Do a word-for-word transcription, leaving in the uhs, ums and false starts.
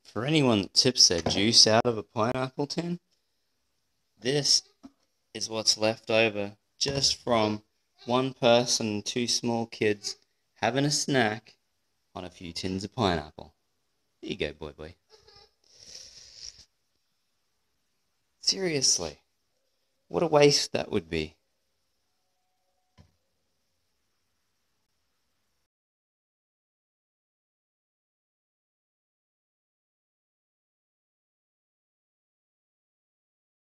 For anyone that tips their juice out of a pineapple tin, this is what's left over just from one person and two small kids having a snack on a few tins of pineapple. Here you go, boy boy. Seriously, what a waste that would be.